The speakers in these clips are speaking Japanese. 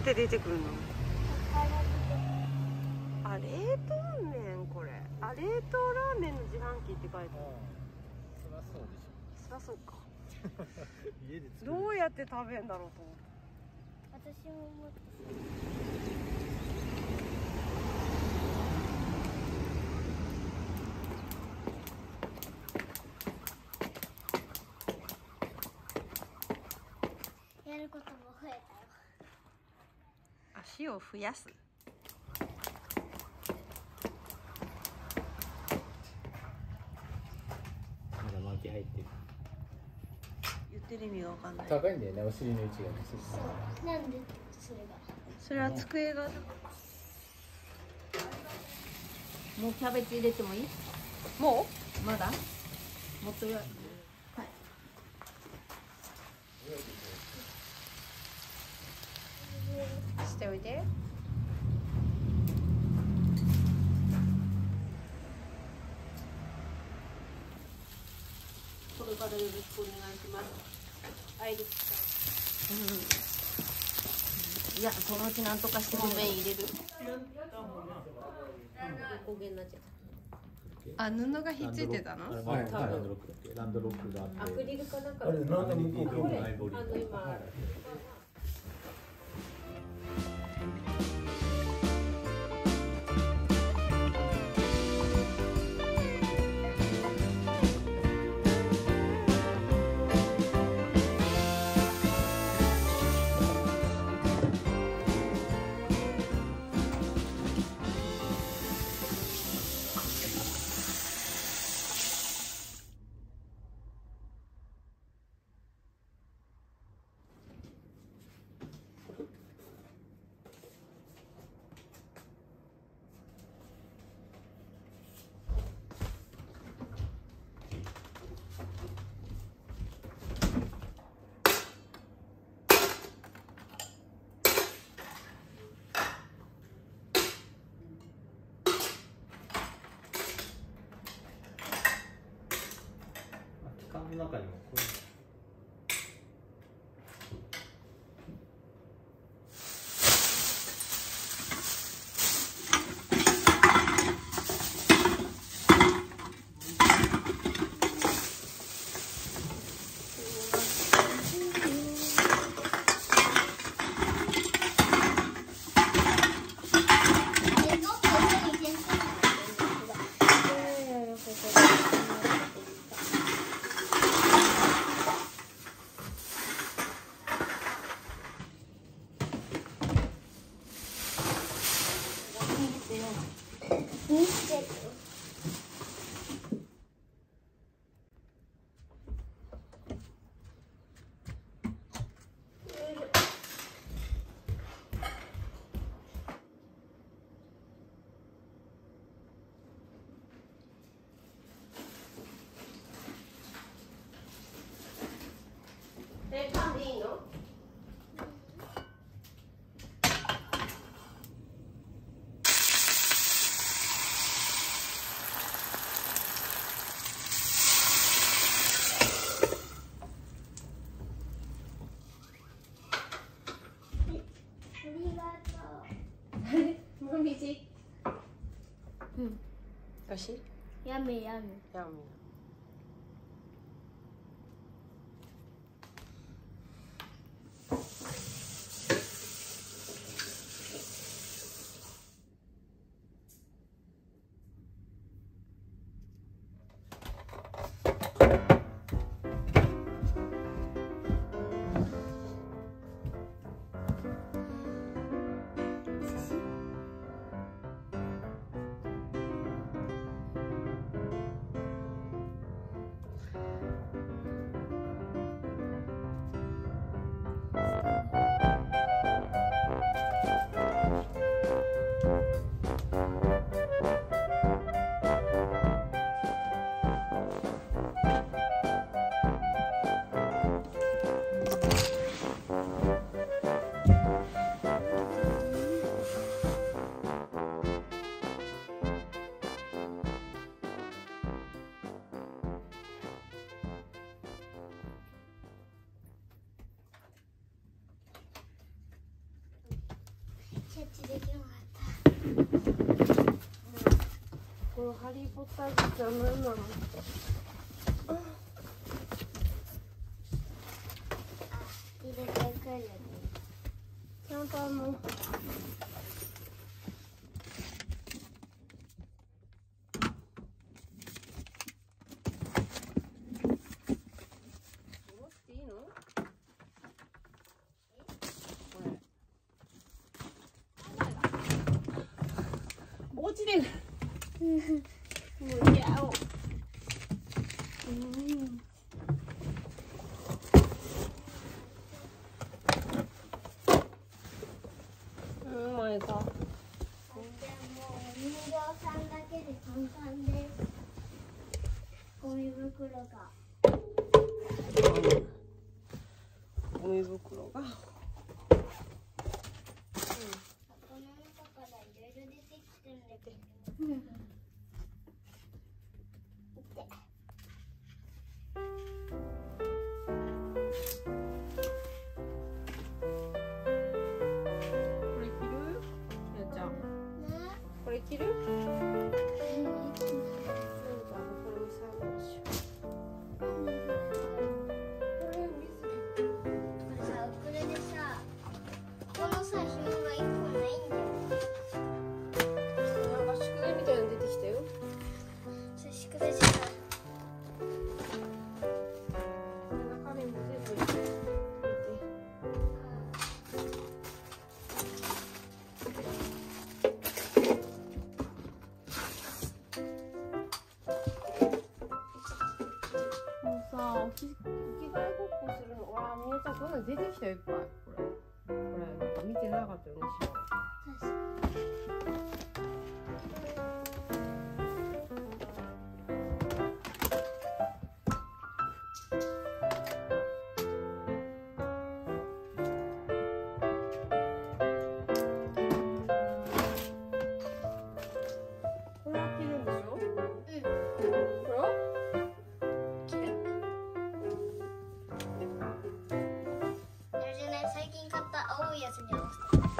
って出てくるの？あ、冷凍麺これ。あ、冷凍ラーメンの自販機って書いてある。 そりゃそうでしょ。 そりゃそうか。 家で作る。 どうやって食べんだろうと思って。 私も思って。やることも増えたよ。 足を増やす。 まだ巻き入ってる。 言ってる意味がわかんない。 高いんだよね、お尻の位置がね。 そう。なんでそれが。 それは机が。 もうキャベツ入れてもいい？ もまだ？もっとよ。はい。 しておいて。 これからよろしくお願いします。いや、そのうちなんとかしてごめん入れる。焦げになっちゃった。 あ、布がひっついてたの？ はい、ランドロックだっけ？ランドロックがあって。 アクリルかなんか。 あれ、なんで向こうこれ、 アイボリー。 今。 缶の中にもこういう。 パンでいいの？もみじ。 うん。よし。 やめやめ。 やめ。 チできなかった。 このハリー・ポッターグッズは何なの？ あ、入れてくるね。 ちゃんと落ちてる。もう嫌お。うまいか。 じゃあもうお人形さんだけで簡単です。ゴミ袋が。 ゴミ袋が。 この中からいろいろ出てきてるんだけど。 これ着る？やちゃん。これ着る？なんかこれも最後にしよう。これ水。 これさ、これでさ、このさ、紐が一個ないんだよ。 なんか宿題みたいなの出てきたよ。 それ宿題じゃない。 中身も全部見て。もうさ、お着替えごっこするの。わあ、みえちゃん、こんなの出てきたよ、いっぱい。これなんか見てなかったよね、しばらく。これは着るんでしょ？これは？ あれじゃない、最近買った青いやつに合わせて。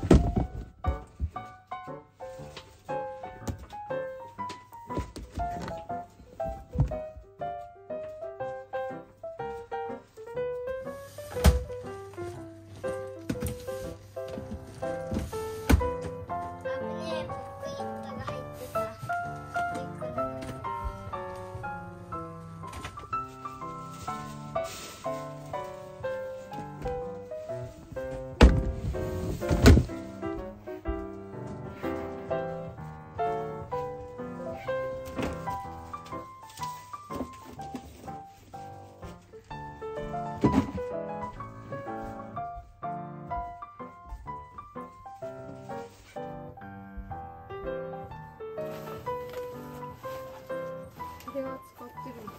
これは使ってる。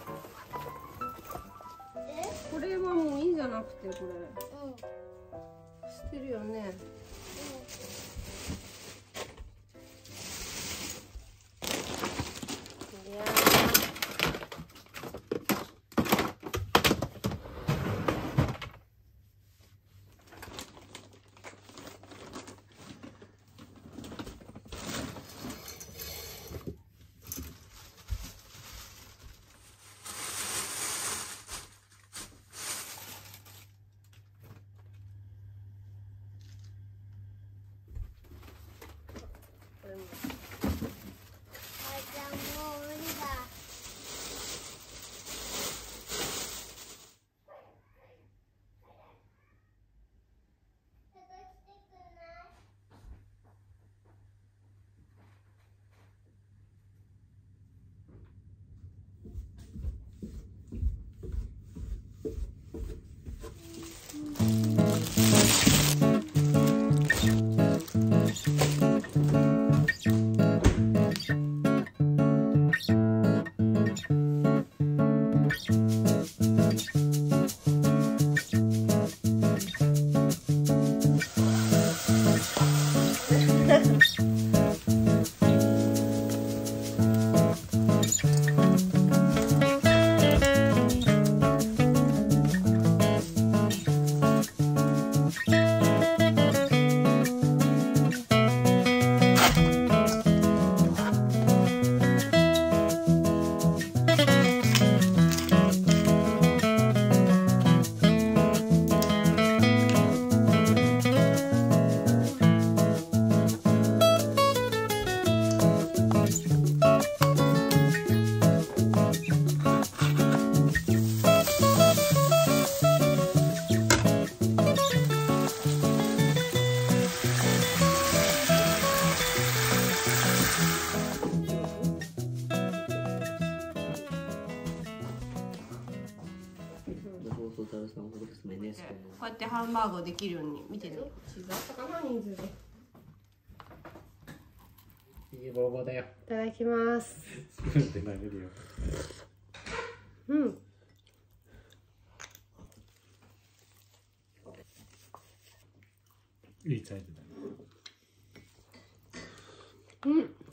これはもういいんじゃなくて、これ捨てるよね。いやさんおすすめです。 こうやってハンバーグできるように見てね。チーズあったかな人数で。 いいボロボロだよ。 いただきます。 スプーンで投げるよ。 うん。 いいサイズだね。 うん。